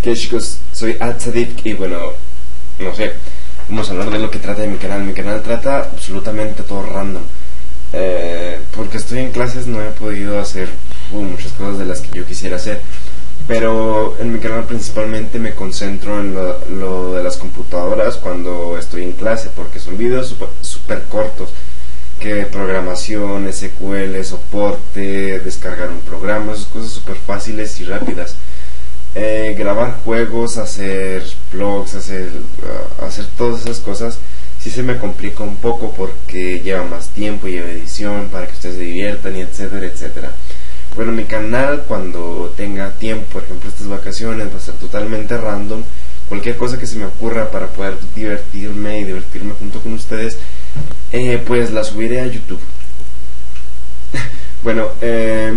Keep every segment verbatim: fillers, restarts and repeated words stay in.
¿Qué chicos? Soy Atzadik y bueno, no sé, vamos a hablar de lo que trata de mi canal. Mi canal trata absolutamente todo random. Eh, porque estoy en clases no he podido hacer uh, muchas cosas de las que yo quisiera hacer. Pero en mi canal principalmente me concentro en lo, lo de las computadoras cuando estoy en clase, porque son videos super, super cortos, que programación, S Q L, soporte, descargar un programa, esas cosas súper fáciles y rápidas. Eh, grabar juegos, hacer vlogs, hacer, uh, hacer todas esas cosas, sí se me complica un poco porque lleva más tiempo, lleva edición para que ustedes se diviertan y etcétera, etcétera. Bueno, mi canal cuando tenga tiempo, por ejemplo estas vacaciones, va a ser totalmente random. Cualquier cosa que se me ocurra para poder divertirme y divertirme junto con ustedes, eh, pues la subiré a YouTube. Bueno, eh,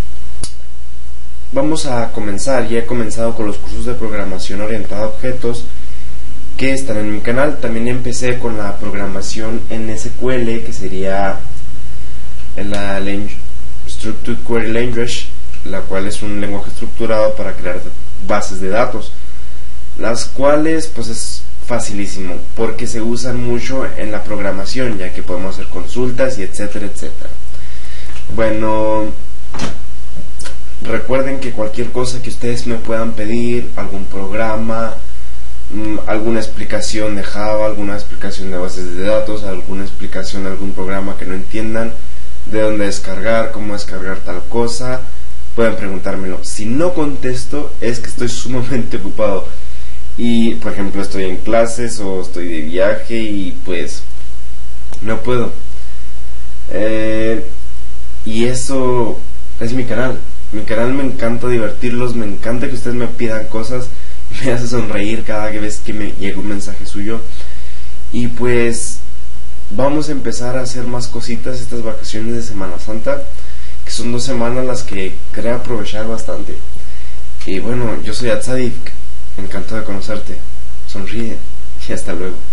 vamos a comenzar. Ya he comenzado con los cursos de programación orientada a objetos que están en mi canal. También empecé con la programación en S Q L, que sería en la Structured Query Language, la cual es un lenguaje estructurado para crear bases de datos, las cuales pues es facilísimo porque se usan mucho en la programación, ya que podemos hacer consultas y etcétera, etcétera. Bueno, recuerden que cualquier cosa que ustedes me puedan pedir, algún programa, mmm, alguna explicación de Java, alguna explicación de bases de datos, alguna explicación de algún programa que no entiendan, de dónde descargar, cómo descargar tal cosa, pueden preguntármelo. Si no contesto es que estoy sumamente ocupado y por ejemplo estoy en clases o estoy de viaje y pues no puedo. Eh, y eso es mi canal. Mi canal me encanta divertirlos, me encanta que ustedes me pidan cosas, me hace sonreír cada vez que me llega un mensaje suyo. Y pues vamos a empezar a hacer más cositas estas vacaciones de Semana Santa, que son dos semanas las que creo aprovechar bastante. Y bueno, yo soy Atzadik, encantado de conocerte, sonríe y hasta luego.